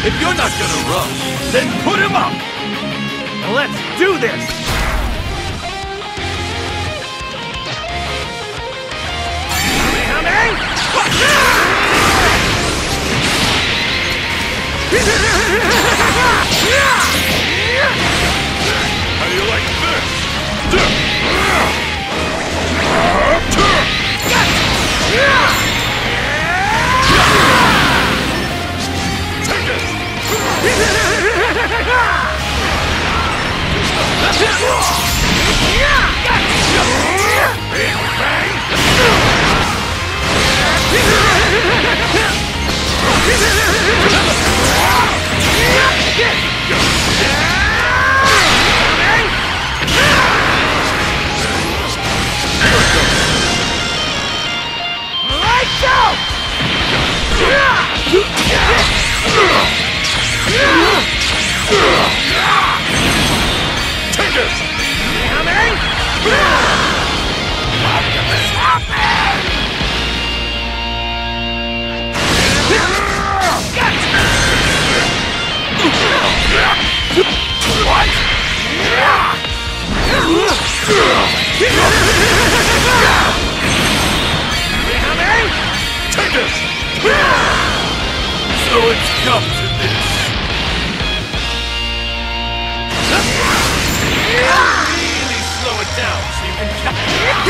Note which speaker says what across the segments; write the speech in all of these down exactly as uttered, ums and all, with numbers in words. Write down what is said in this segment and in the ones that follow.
Speaker 1: If you're not gonna rush, then put him up!
Speaker 2: Let's do this!
Speaker 1: How do you like this? Take it! Big bang!
Speaker 2: Lights out!
Speaker 1: Take it! What? Take it! So it's come to this. Really slow it down so you can catch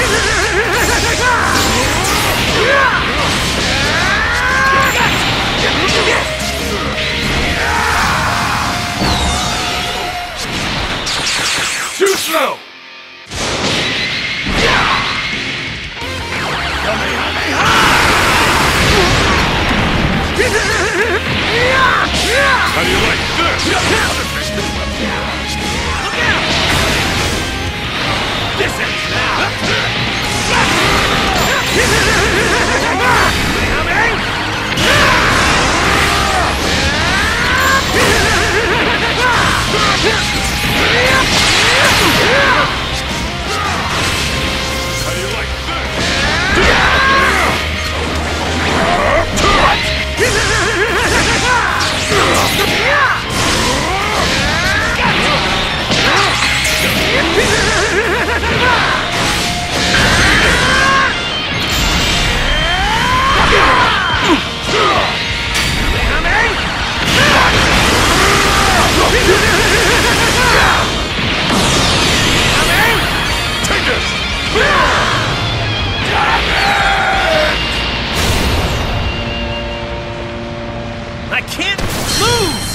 Speaker 1: Too slow! How do you like this? Look out! This ends now! How do you like this?
Speaker 2: I can't lose!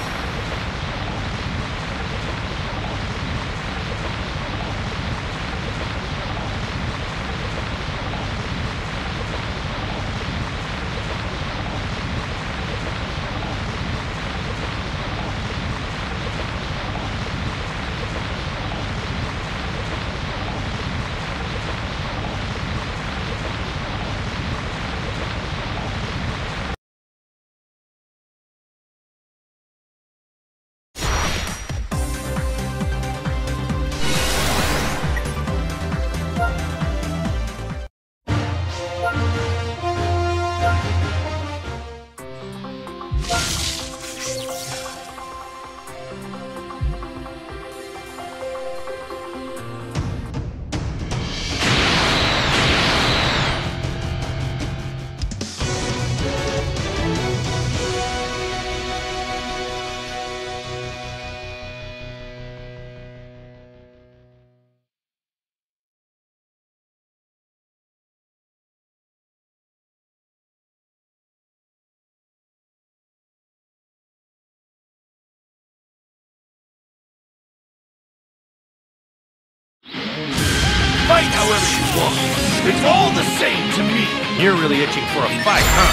Speaker 1: Fight however you want. It's all the same to me.
Speaker 2: You're really itching for a fight, huh?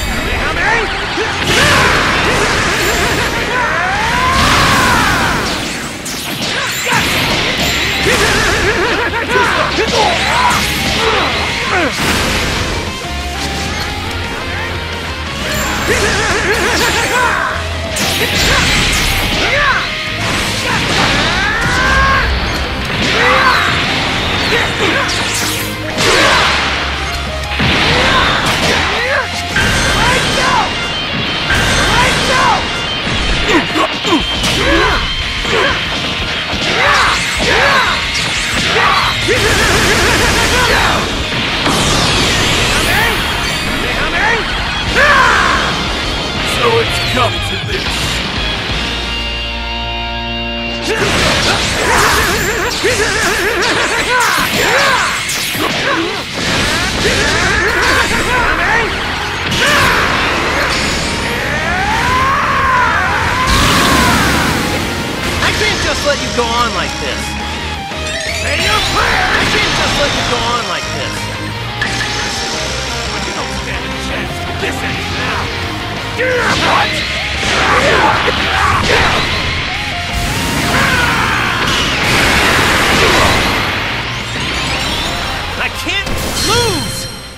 Speaker 2: I can't just let you go on like this.
Speaker 1: Say your prayer!
Speaker 2: I can't just let you go on like this.
Speaker 1: But you don't stand a chance with this end now. What?
Speaker 2: I can't lose!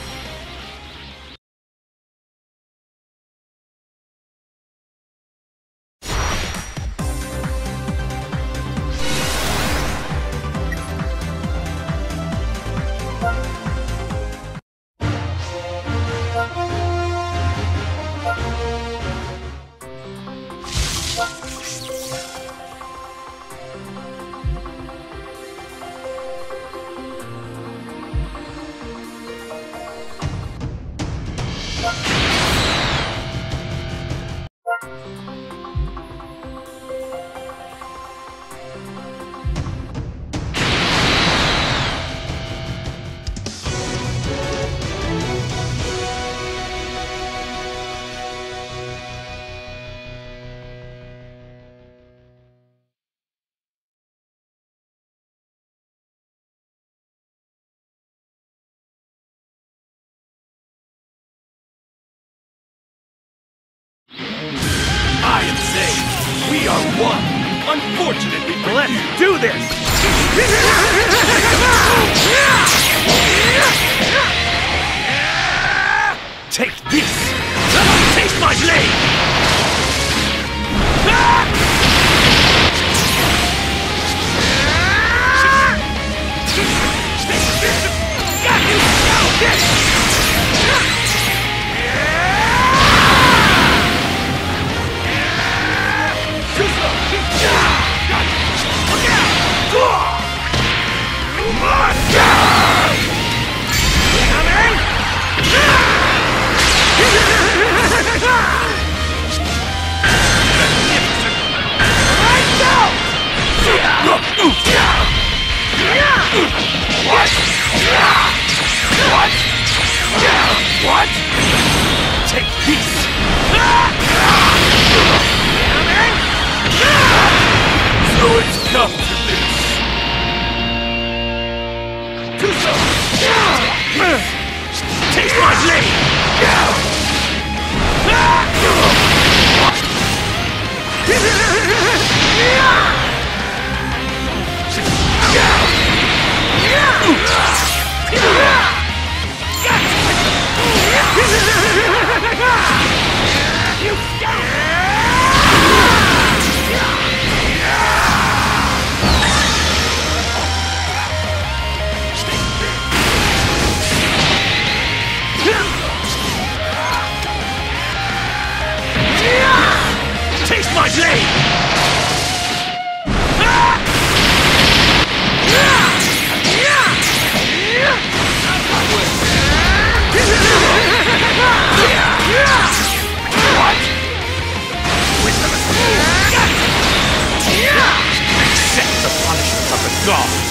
Speaker 1: I am Zayn. We are one. Unfortunately for
Speaker 2: Let's
Speaker 1: you.
Speaker 2: do this!
Speaker 1: Take this! Taste my blade! Got you! Look out! What? What? What? Take this! So it's come to this! Taste my blade! Taste my blade! What? Wisdom is accept the punishment of the gods!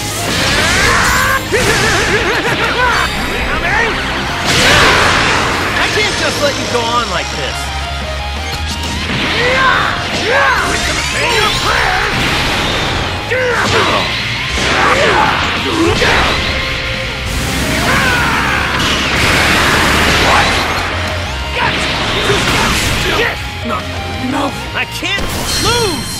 Speaker 2: I can't just let you go on like this.
Speaker 1: Wisdom is pay your prayers! What? Got you! Still not enough!
Speaker 2: I can't lose!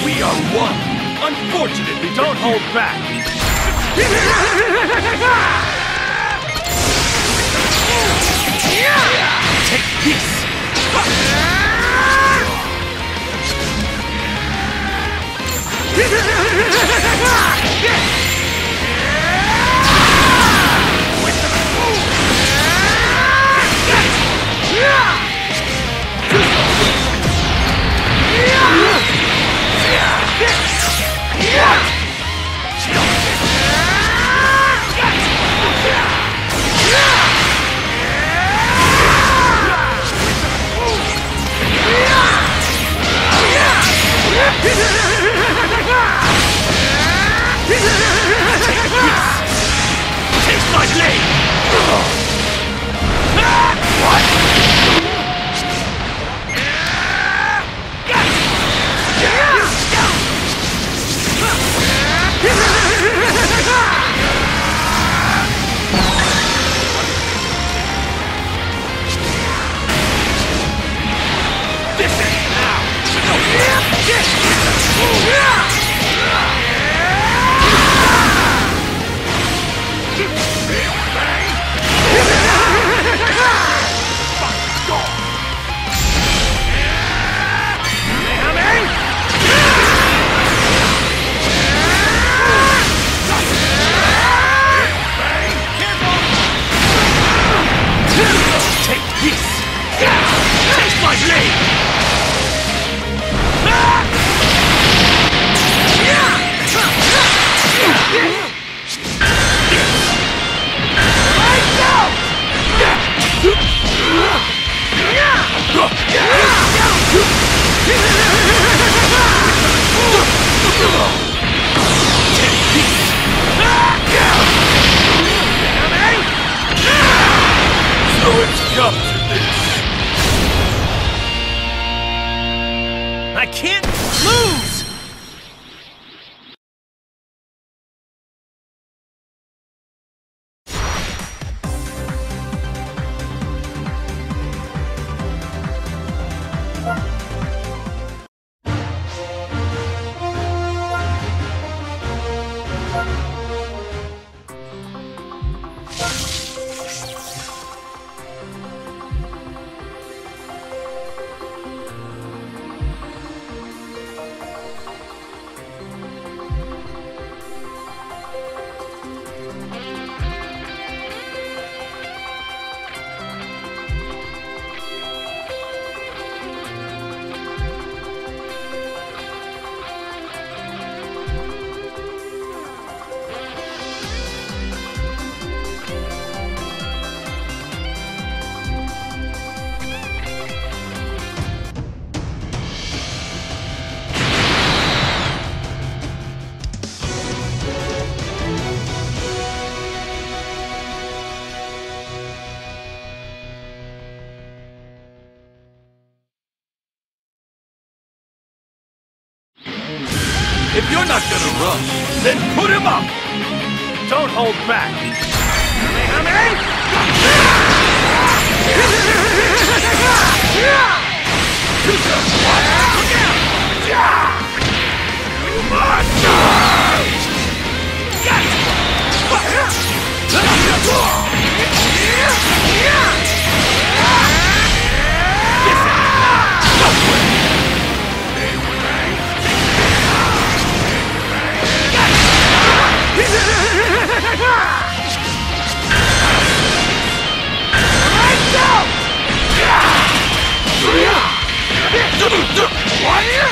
Speaker 1: We are one. Unfortunately, don't hold back. Take this. Taste my blade! What? This is now! Take this! Taste my blade! So it's come to this. I can't lose! If you're not gonna rush, then put him up! Don't hold back! What?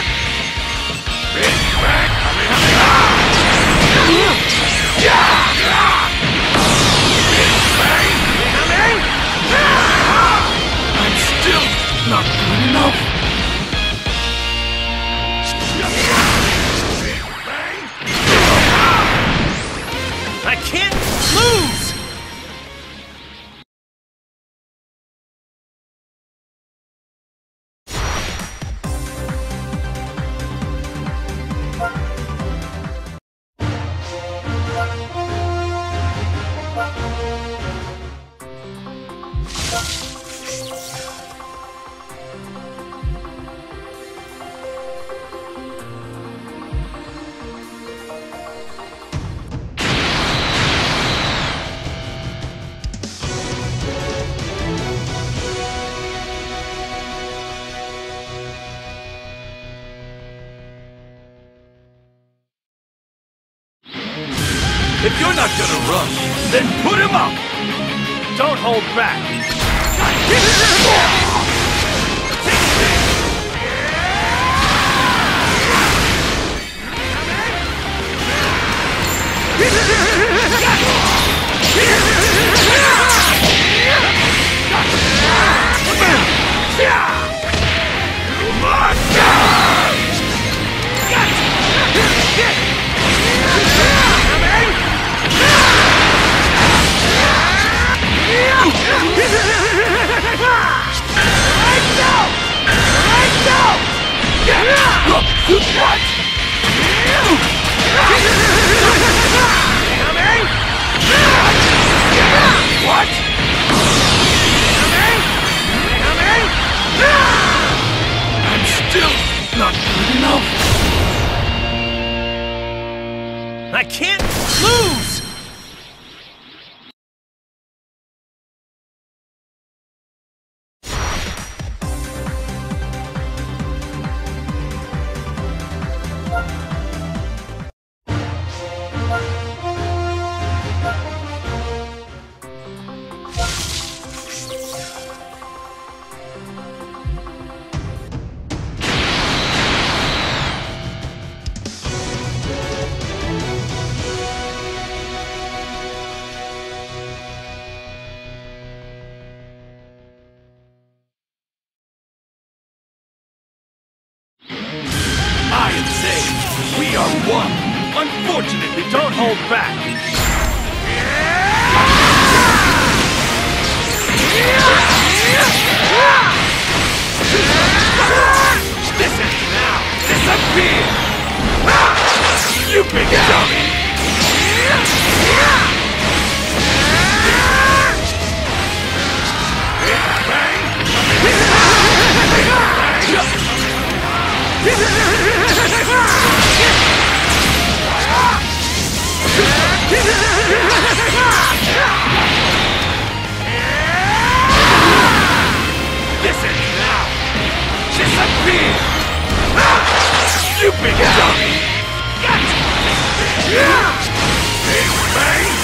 Speaker 1: If you're not gonna rush, then put him up! Don't hold back! What? What? I'm still not good enough. I can't lose! We are one! Unfortunately, don't hold back! This is now! Disappear! You big dummy! Listen now! Disappear! You big dummy! Big bang!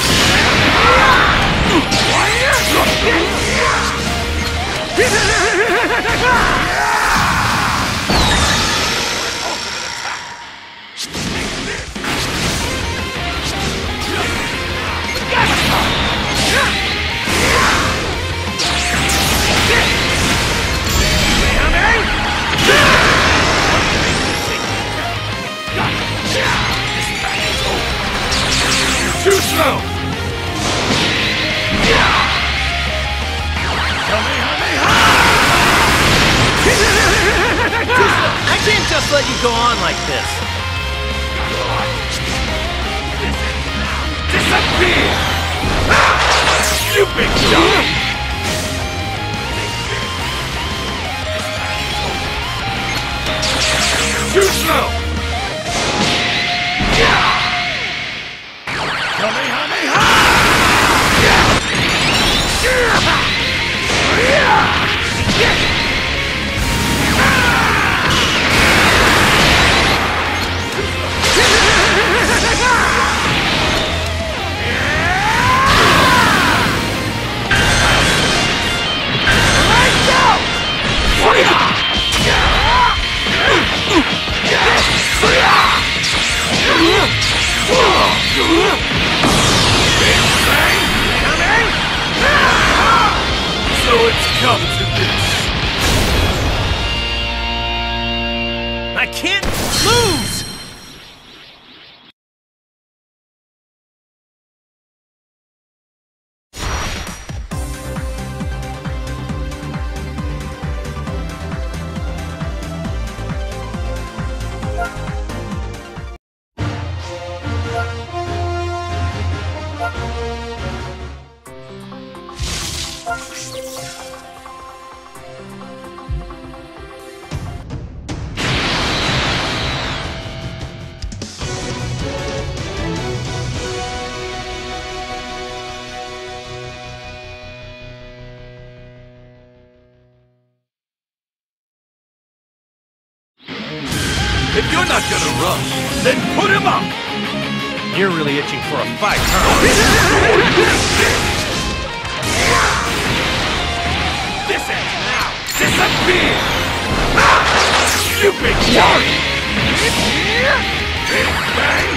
Speaker 1: Too slow!
Speaker 2: I can't just let you go on like this.
Speaker 1: Disappear! You big dummy! Too slow! So it's come to this.
Speaker 2: I can't lose!
Speaker 1: If you're not gonna rush, then put him up!
Speaker 2: You're really itching for a fight, huh?
Speaker 1: This ends now! Disappear! You big dummy! Big bang!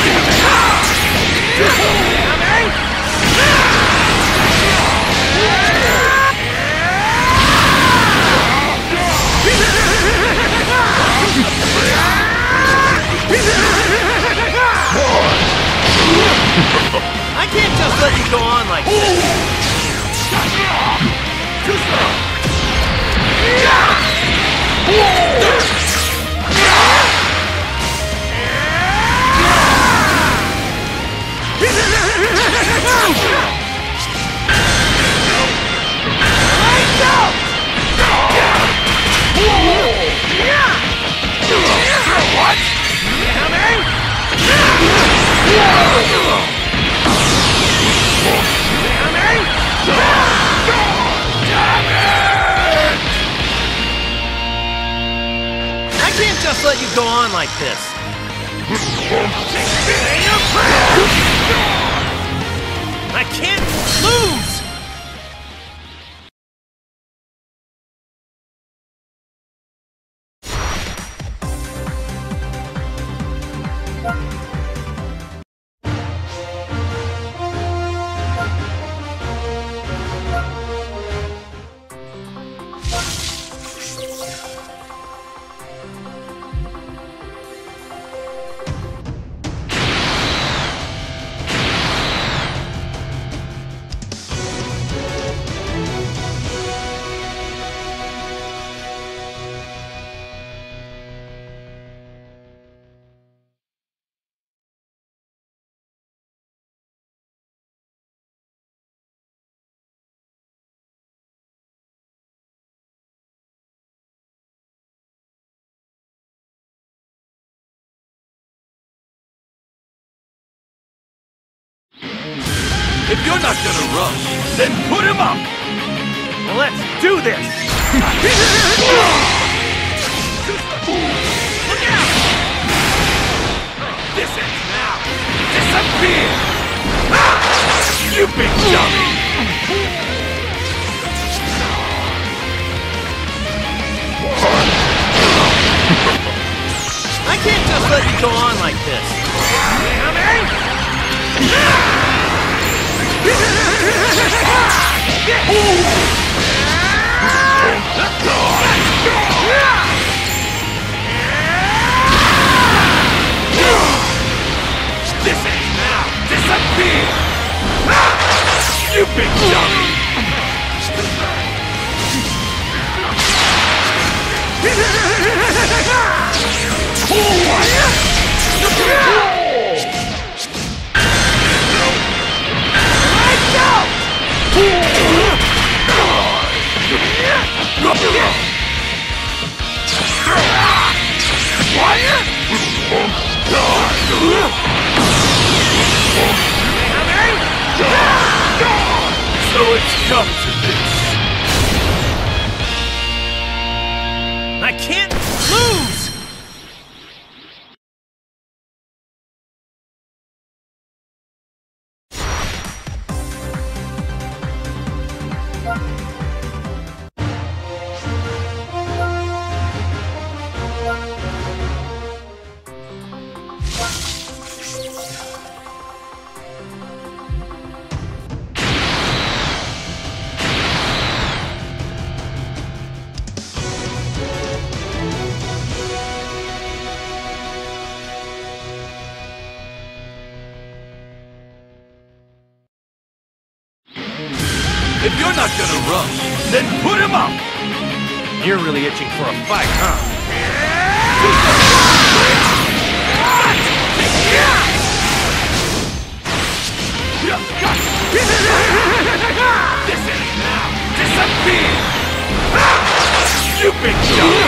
Speaker 2: I can't just let you go on like this.
Speaker 1: What?
Speaker 2: I can't just let you go on like this. I can't lose!
Speaker 1: If you're not gonna rush, then put him up!
Speaker 2: Let's do this!
Speaker 1: Look out! This ends now! Disappear! You big dummy!
Speaker 2: I can't just let you go on like this.
Speaker 1: This ends now! Disappear! You big dummy! So it's come to this.
Speaker 2: I can't lose!
Speaker 1: If you're not gonna rush, then put him up!
Speaker 2: You're really itching for a fight, huh?
Speaker 1: This ends now! Disappear! You big dummy!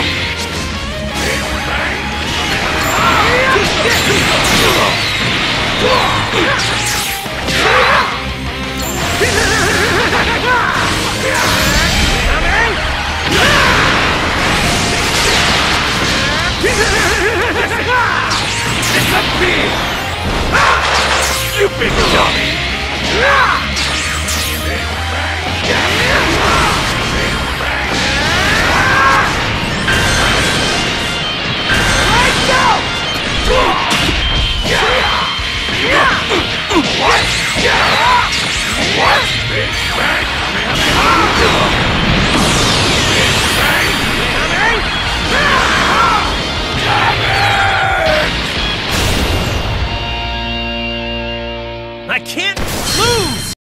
Speaker 1: Disappear! big dummy! What? What? Big Bang Kamehameha! Big Bang Kamehameha!
Speaker 2: I can't lose!